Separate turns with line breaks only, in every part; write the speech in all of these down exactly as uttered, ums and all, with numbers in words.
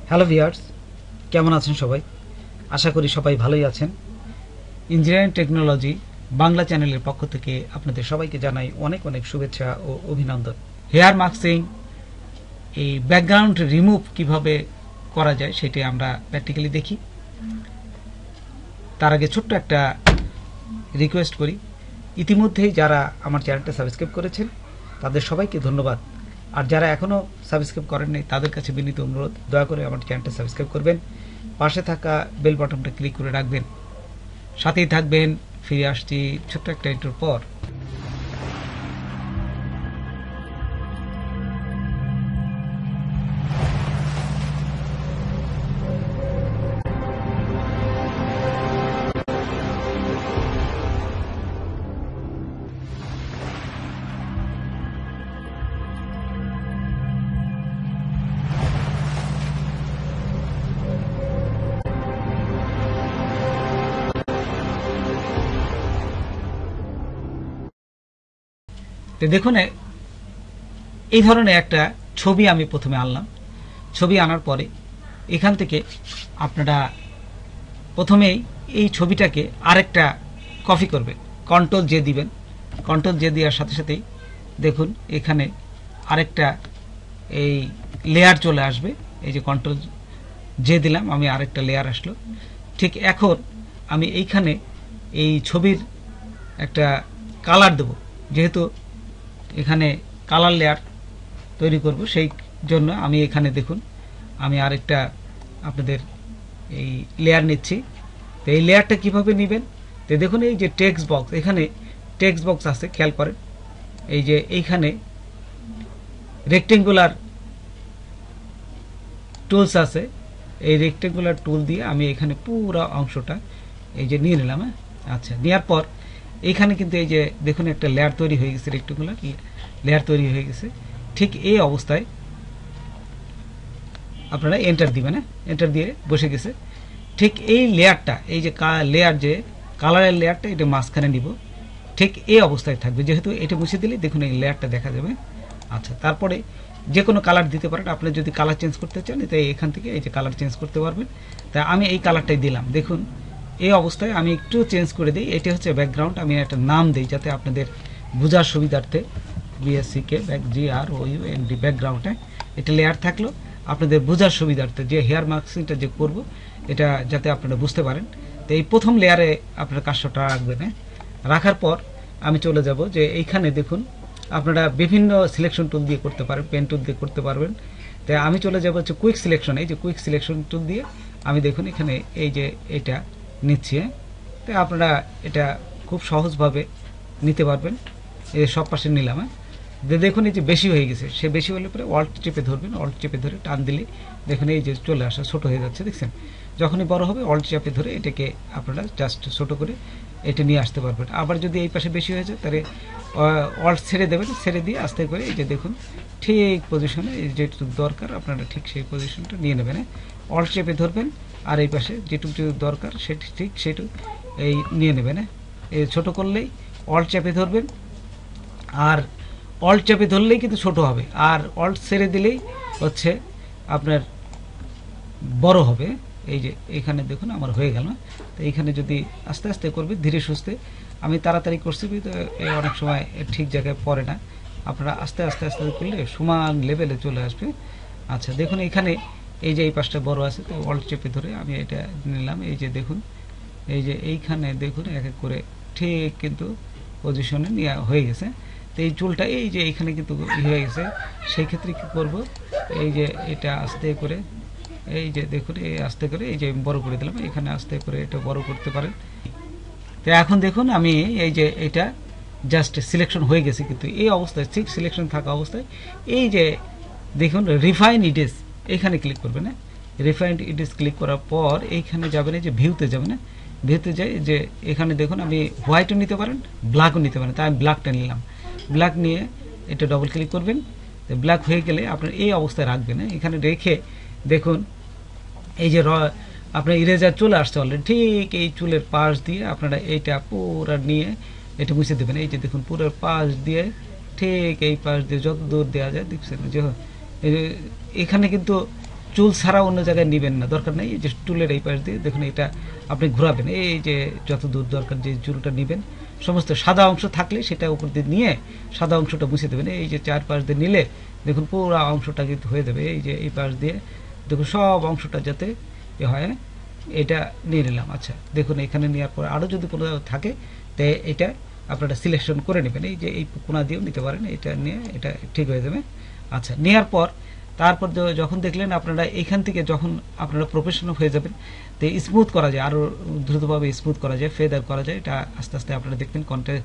Hello viewers, কেমন আছেন সবাই? আশা করি সবাই ভালোই আছেন। ইঞ্জিনিয়ারিং টেকনোলজি বাংলা চ্যানেলের পক্ষ থেকে আপনাদের সবাইকে জানাই অনেক অনেক শুভেচ্ছা ও অভিনন্দন। হেয়ার মাস্কিং, এই ব্যাকগ্রাউন্ড রিমুভ কিভাবে করা যায় সেটি আমরা প্র্যাকটিক্যালি দেখি। তার আগে ছোট্ট একটা রিকোয়েস্ট করি, ইতিমধ্যেই যারা আমার চ্যানেলটা সাবস্ক্রাইব করেছেন তাদের সবাইকে ধন্যবাদ। আর যারা এখনও সাবস্ক্রাইব করেননি তাদের কাছে বিনীত অনুরোধ, দয়া করে আমার চ্যানেলটা সাবস্ক্রাইব করবেন, পাশে থাকা বেল বাটনটা ক্লিক করে রাখবেন, সাথেই থাকবেন। ফিরে আসছি ছোট্ট একটা ইন্টার পর। তো দেখুন, এই ধরনের একটা ছবি আমি প্রথমে আনলাম। ছবি আনার পরে এখান থেকে আপনারা প্রথমেই এই ছবিটাকে আরেকটা কপি করবেন, কন্ট্রোল জে দিবেন। কন্ট্রোল জে দেওয়ার সাথে সাথেই দেখুন এখানে আরেকটা এই লেয়ার চলে আসবে। এই যে কন্ট্রোল জে দিলাম, আমি আরেকটা লেয়ার আসলো। ঠিক এখন আমি এইখানে এই ছবির একটা কালার দেব, যেহেতু এখানে কালার লেয়ার তৈরি করব, সেই জন্য আমি এখানে দেখুন আমি আরেকটা আপনাদের এই লেয়ার নিচ্ছি। তো এই লেয়ারটা কিভাবে নেবেন, তো দেখুন এই যে টেক্সট বক্স, এখানে টেক্সট বক্স আছে, খেয়াল করেন। এই যে এইখানে রেক্টেঙ্গুলার টুলস আছে, এই রেক্টেঙ্গুলার টুল দিয়ে আমি এখানে পুরো অংশটা এই যে নিয়ে নিলাম। হ্যাঁ, আচ্ছা, নেওয়ার পর এইখানে কিন্তু এই যে দেখুন একটা লেয়ার তৈরি হয়ে গেছে, রেক্টেঙ্গুলার লেয়ার তৈরি হয়ে গেছে। ঠিক এই অবস্থায় আপনারা এন্টার দিবেন। হ্যাঁ, এন্টার দিয়ে বসে গেছে। ঠিক এই লেয়ারটা, এই যে লেয়ার, যে কালারের লেয়ারটা, এটা মাঝখানে নিব। ঠিক এই অবস্থায় থাকবে, যেহেতু এটা মুছে দিলে দেখুন এই লেয়ারটা দেখা যাবে। আচ্ছা, তারপরে যে কোনো কালার দিতে পারেন। আপনি যদি কালার চেঞ্জ করতে চান, তাই এখান থেকে এই যে কালার চেঞ্জ করতে পারবেন। তাই আমি এই কালারটাই দিলাম। দেখুন এই অবস্থায় আমি একটু চেঞ্জ করে দিই। এটি হচ্ছে ব্যাকগ্রাউন্ড, আমি একটা নাম দিই যাতে আপনাদের বোঝার সুবিধার্থে। বিএসসি কে back G R O U N D ব্যাকগ্রাউন্ডে এটা লেয়ার থাকলো আপনাদের বোঝার সুবিধার্থে, যে হেয়ার মাস্কিংটা যে করব এটা যাতে আপনারা বুঝতে পারেন। তো এই প্রথম লেয়ারে আপনারা কাজটা রাখবেন। রাখার পর আমি চলে যাব যে এইখানে দেখুন আপনারা বিভিন্ন সিলেকশন টুল দিয়ে করতে পারেন, পেন টুল দিয়ে করতে পারবেন। তাই আমি চলে যাব হচ্ছে কুইক সিলেকশন। এই যে কুইক সিলেকশন টুল দিয়ে আমি দেখুন এখানে এই যে এটা নিচ্ছি। তাই আপনারা এটা খুব সহজভাবে নিতে পারবেন। এই সব পাশে নিলাম। হ্যাঁ, দেখুন এই যে বেশি হয়ে গেছে, সে বেশি হলে পরে অল্ট চেপে ধরবেন। অল্ট চেপে ধরে টান দিলে দেখুন এই যে চলে আসা ছোট হয়ে যাচ্ছে, দেখছেন? যখনই বড় হবে অল্ট চেপে ধরে এটাকে আপনারা জাস্ট ছোট করে এটা নিয়ে আসতে পারবেন। আবার যদি এই পাশে বেশি হয়ে যায় তাহলে অল্ট ছেড়ে দেবেন, ছেড়ে দিয়ে আস্তে করে এই যে দেখুন ঠিক পজিশনে যেটুকু দরকার আপনারা ঠিক সেই পজিশনটা নিয়ে নেবেন। অল্ট চেপে ধরবেন আর এই পাশে যেটুকু দরকার সেটি ঠিক সেটুকু এই নিয়ে নেবেন। এই ছোটো করলেই অল্ট চেপে ধরবেন, আর অল্ট চেপে ধরলেই কিন্তু ছোট হবে, আর অল্ট ছেড়ে দিলেই হচ্ছে আপনার বড় হবে। এই যে এখানে দেখুন আমার হয়ে গেল। তো এইখানে যদি আস্তে আস্তে করবে, ধীরে সুস্থে, আমি তাড়াতাড়ি করছি তো অনেক সময় ঠিক জায়গায় পড়ে না। আপনারা আস্তে আস্তে আস্তে করলে সমান লেভেলে চলে আসবে। আচ্ছা, দেখুন এখানে এই যে এই পাশটা বড় আছে, তো অল্ট চেপে ধরে আমি এটা নিলাম। এই যে দেখুন এই যে এইখানে দেখুন এক এক করে ঠিক কিন্তু পজিশনে নেওয়া হয়ে গেছে। তো এই চুলটা এই যে এইখানে কিন্তু হয়ে গেছে, সেই ক্ষেত্রে কী করব, এই যে এটা আস্তে করে এই যে দেখুন এই আস্তে করে এই যে বড় করে দিলাম, এখানে আস্তে করে এটা বড় করতে পারেন। তো এখন দেখুন আমি এই যে এটা জাস্ট সিলেকশন হয়ে গেছে, কিন্তু এই অবস্থায় ঠিক সিলেকশন থাকা অবস্থায় এই যে দেখুন রিফাইন ইডিস এখানে ক্লিক করবেন। না, রিফাইন্ড ইডিস ক্লিক করার পর এইখানে যাবেন, এই যে ভিউতে যাবেন। না, ভিউতে যাই যে এখানে দেখুন আপনি হোয়াইটও নিতে পারেন, ব্ল্যাকও নিতে পারেন। তাই আমি ব্ল্যাকটা নিলাম। ব্ল্যাক নিয়ে এটা ডবল ক্লিক করবেন। ব্ল্যাক হয়ে গেলে আপনার এই অবস্থায় রাখবেন। এখানে রেখে দেখুন এই যে আপনার ইরেজার চলে আসছে অলরেডি, ঠিক এই চুলের পাশ দিয়ে আপনারা এইটা পুরো নিয়ে এটা মুছে দেবেন। এই যে দেখুন পুরো পাশ দিয়ে ঠিক এই পাশ দিয়ে যত দূর দেওয়া যায় দেখছেন যে এখানে কিন্তু চুল ছাড়া অন্য জায়গায় নেবেন না, দরকার নেই। এই যে টুলের এই পাশ দিয়ে দেখুন এটা আপনি ঘোরাবেন, এই যে যত দূর দরকার যে চুলটা নেবেন, সমস্ত সাদা অংশ থাকলে সেটা উপর দিয়ে নিয়ে সাদা অংশটা মুছে দেবেন। এই যে চার পাশ দিয়ে নিলে দেখুন পুরো অংশটা কিন্তু হয়ে যাবে। এই যে এই পাশ দিয়ে দেখুন সব অংশটা যাতে এ হয়, এটা নিয়ে নিলাম। আচ্ছা দেখুন এখানে নেওয়ার পর আরও যদি কোনো থাকে তো এটা আপনারা সিলেকশন করে নেবেন, এই যে এই কোনা দিয়েও নিতে পারেন, এটা নিয়ে এটা ঠিক হয়ে যাবে। আচ্ছা নেওয়ার পর তারপর যখন দেখলেন আপনারা এখান থেকে যখন আপনারা প্রফেশনাল হয়ে যাবেন তো স্মুথ করা যায়, আরও দ্রুতভাবে স্মুথ করা যায়, ফেদার করা যায়, এটা আস্তে আস্তে আপনারা দেখবেন কন্ট্যাক্ট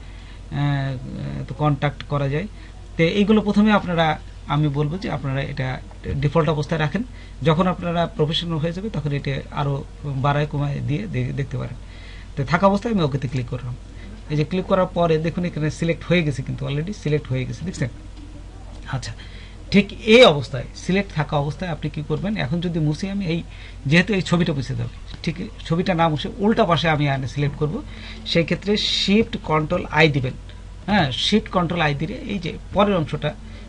তো কন্ট্যাক্ট করা যায়। তো এইগুলো প্রথমে আপনারা আমি বলবো যে আপনারা এটা ডিফল্ট অবস্থায় রাখেন, যখন আপনারা প্রফেশনাল হয়ে যাবে তখন এটা আরও বাড়ায় কমায় দিয়ে দেখতে পারেন। তো থাকা অবস্থায় আমি ওকেতে ক্লিক করলাম। এই যে ক্লিক করার পরে দেখুন এখানে সিলেক্ট হয়ে গেছে, কিন্তু অলরেডি সিলেক্ট হয়ে গেছে, দেখছেন। আচ্ছা ঠিক এই অবস্থায় সিলেক্ট থাকা অবস্থায় আপনি কি করবেন, এখন যদি মুছে আমি এই যেহেতু এই ছবিটা মুছে দেবে, ঠিক ছবিটা না মুছে উল্টা পাশে আমি আনে সিলেক্ট করব, সেই ক্ষেত্রে শিফট কন্ট্রোল আই দিবেন। হ্যাঁ শিফট কন্ট্রোল আই দিলে এই যে পরের অংশটা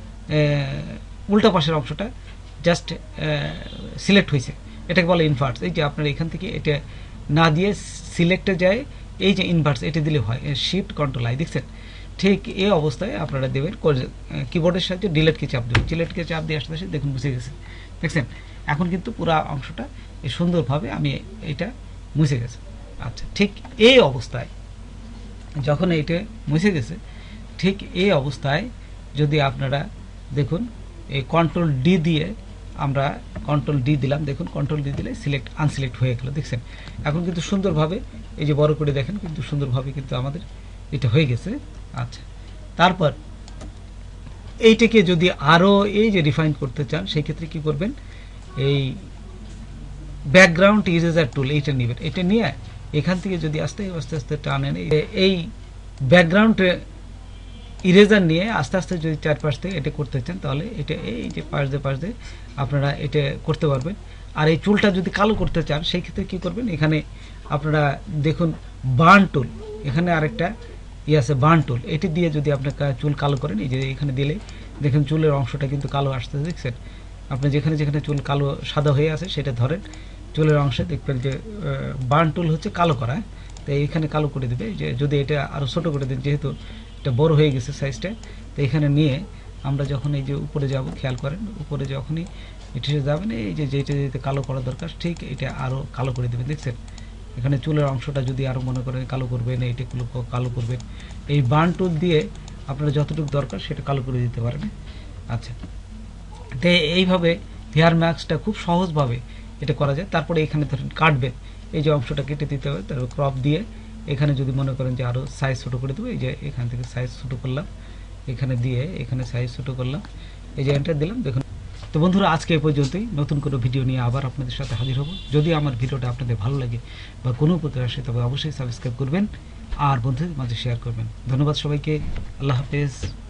উল্টা পাশের অংশটা জাস্ট সিলেক্ট হয়েছে, এটাকে বলে ইনভার্স। এই যে আপনার এখান থেকে এটা না দিয়ে সিলেক্টে যায়, এই যে ইনভার্স এটা দিলে হয় শিফট কন্ট্রোল আই, দেখছেন। ঠিক এই অবস্থায় আপনারা দেবেন কিবোর্ডের সাহায্যে ডিলেটকে চাপ দেবেন, ডিলেটকে চাপ দিয়ে আসতে আসে দেখুন মুছে গেছে, দেখছেন। এখন কিন্তু পুরো অংশটা সুন্দরভাবে আমি এটা মুছে গেছে। আচ্ছা ঠিক এই অবস্থায় যখন এইটা মুছে গেছে, ঠিক এই অবস্থায় যদি আপনারা দেখুন এই কন্ট্রোল ডি দিয়ে আমরা কন্ট্রোল ডি দিলাম, দেখুন কন্ট্রোল ডি দিলে সিলেক্ট আনসিলেক্ট হয়ে গেল, দেখছেন। এখন কিন্তু সুন্দরভাবে এই যে বড় করে দেখেন কিন্তু সুন্দরভাবে কিন্তু আমাদের এটা হয়ে গেছে। আচ্ছা তারপর এইটাকে যদি আরও এই যে রিফাইন করতে চান সেই ক্ষেত্রে কি করবেন, এই ব্যাকগ্রাউন্ড ইরেজার টুল এইটা নেবেন, এটা নিয়ে এখান থেকে যদি আস্তে আস্তে আস্তে টানেন, এই ব্যাকগ্রাউন্ড ইরেজার নিয়ে আস্তে আস্তে যদি চারপাশ থেকে এটা করতে চান তাহলে এটা এই যে পাশ দিয়ে পাশ দিয়ে আপনারা এটা করতে পারবেন। আর এই চুলটা যদি কালো করতে চান সেই ক্ষেত্রে কী করবেন, এখানে আপনারা দেখুন বার্ন টুল, এখানে আরেকটা ই আছে বার্ন টুল, এটি দিয়ে যদি আপনার চুল কালো করেন, এই যে এখানে দিলে দেখুন চুলের অংশটা কিন্তু কালো আসতে, দেখছেন। আপনি যেখানে যেখানে চুল কালো সাদা হয়ে আছে সেটা ধরেন চুলের অংশে দেখবেন যে বার্ন টুল হচ্ছে কালো করা, তো এইখানে কালো করে দেবে। যে যদি এটা আরও ছোটো করে দেন, যেহেতু এটা বড় হয়ে গেছে সাইজটা, তো এখানে নিয়ে আমরা যখন এই যে উপরে যাব, খেয়াল করেন উপরে যখনই এটা যাবেন এই যে যেটা যেতে কালো করা দরকার ঠিক এটা আরও কালো করে দেবেন, দেখছেন। এখানে চুলের অংশটা যদি আরও মনে করেন কালো করবেন, এইটাগুলো কালো করবেন, এই বার্ন টুল দিয়ে আপনারা যতটুকু দরকার সেটা কালো করে দিতে পারেন। আচ্ছা তো এইভাবে হেয়ার ম্যাক্সটা খুব সহজভাবে এটা করা যায়। তারপরে এখানে ধরেন কাটবেন, এই যে অংশটা কেটে দিতে হবে, তারপর ক্রপ দিয়ে এখানে যদি মনে করেন যে আরও সাইজ ছোটো করে দেবো, এই যে এখান থেকে সাইজ ছোটো করলাম, এখানে দিয়ে এখানে সাইজ ছোটো করলাম, এই যে এন্টার দিলাম, দেখুন। তো বন্ধুরা আজকে এই পর্যন্তই, নতুন কোনো ভিডিও নিয়ে আবার আপনাদের সাথে হাজির হব। যদি আমার ভিডিওটা আপনাদের ভালো লাগে বা কোনো উপকার আসে তবে অবশ্যই সাবস্ক্রাইব করবেন আর বন্ধুদের মাঝে শেয়ার করবেন। ধন্যবাদ সবাইকে, আল্লাহ হাফেজ।